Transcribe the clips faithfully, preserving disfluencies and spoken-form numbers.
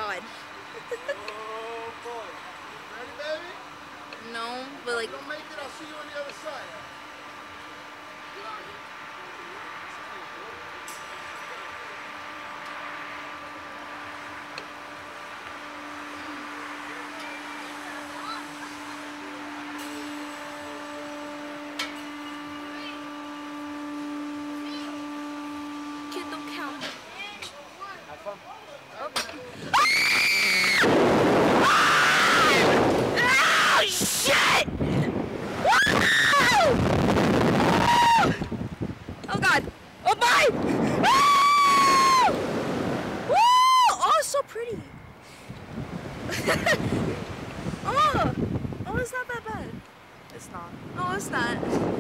god. Oh boy. Ready, baby? No, but like. If you don't make it, I'll see you on the other side. Kid, don't count. Have fun. Oh, oh shit! Oh god! Oh my! Oh, it's so pretty. oh, oh, it's not that bad. It's not. No, it's not.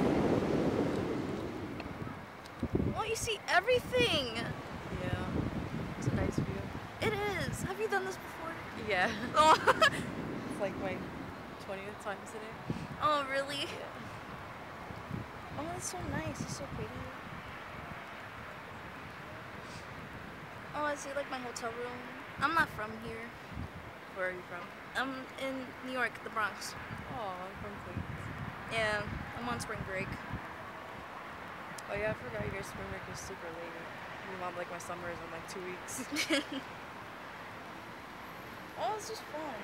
Oh, you see everything. Yeah. It's a nice view. It is. Have you done this before? Yeah. Oh, It's like my twentieth time today. oh really? Yeah. Oh, that's so nice. It's so pretty. Oh, I see like my hotel room. I'm not from here. Where are you from? I'm in New York, the Bronx. Oh, I'm from Queens. Yeah, I'm on spring break. Oh yeah, I forgot your spring break is super late. Your mom like my summer is in like two weeks. Oh, it's just fun.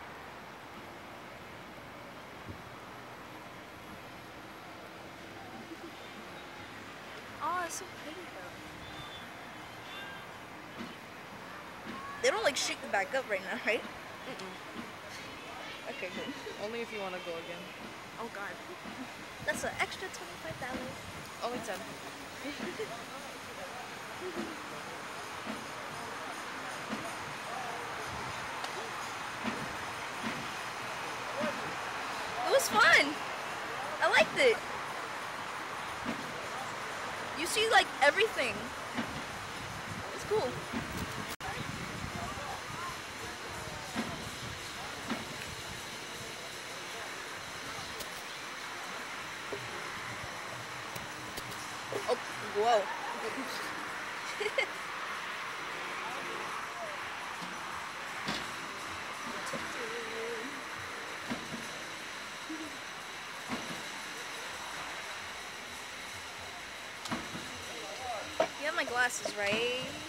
Oh, it's so pretty though. They don't like shake the back up right now, right? Mm-mm. Okay, good. Only if you want to go again. Oh god. That's an extra twenty-five dollars. Only ten. It was fun. I liked it. You see like everything. It's cool. Oh, whoa. You have my glasses, right?